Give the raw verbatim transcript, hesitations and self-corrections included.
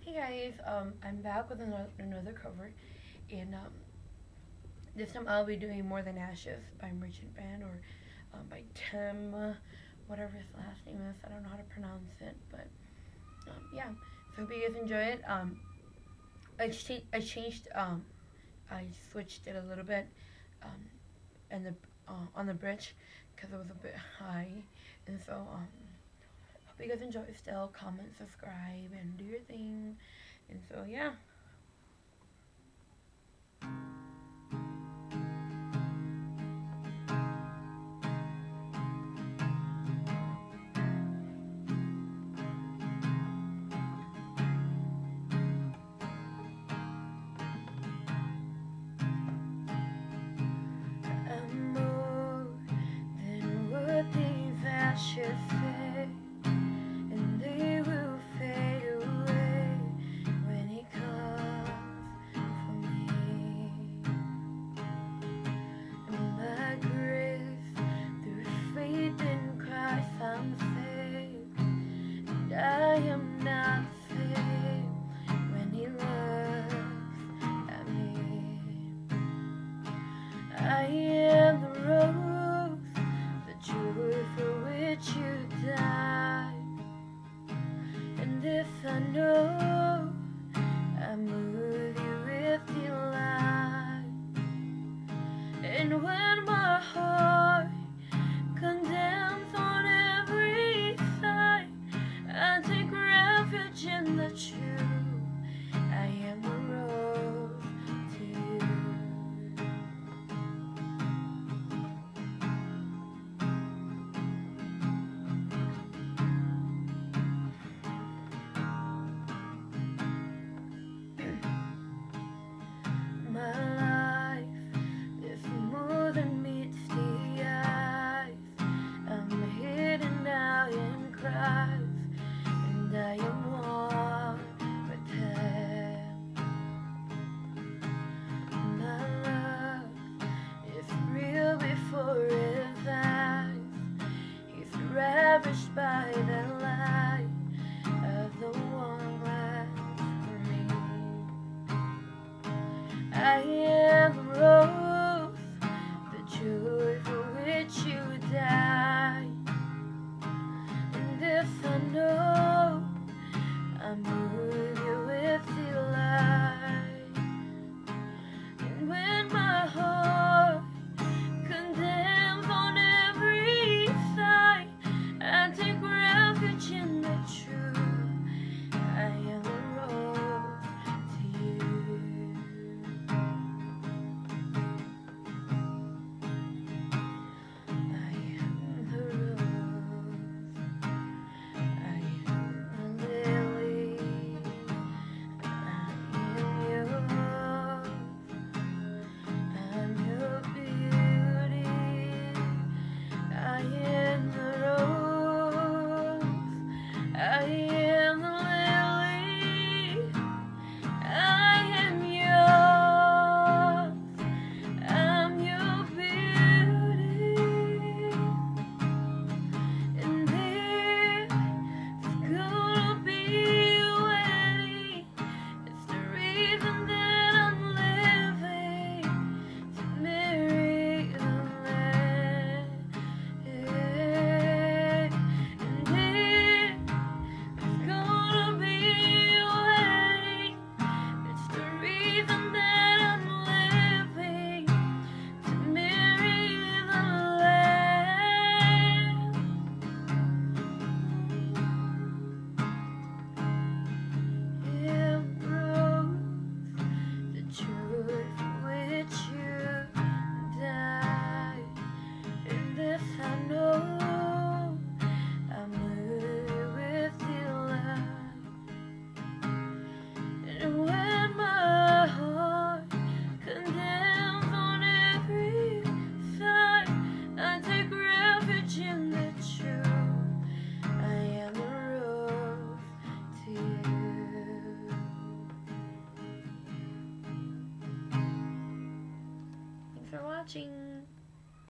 Hey guys, um, I'm back with another, another cover, and um, this time I'll be doing More Than Ashes by Merchant Band, or um, by Tim, uh, whatever his last name is. I don't know how to pronounce it, but um, yeah. So hope you guys enjoy it. Um, I, ch- I changed, um, I switched it a little bit, um, and the uh, on the bridge because it was a bit high, and so um, hope you guys enjoy it still. Comment, subscribe, and do your thing, and so yeah. I'm more than what these ashes say, and they will fade away when he comes for me. And by grace, through faith in Christ, I'm saved, and I am not the same when he looks at me. I am the rose, the joy for which you died, and this I know, I move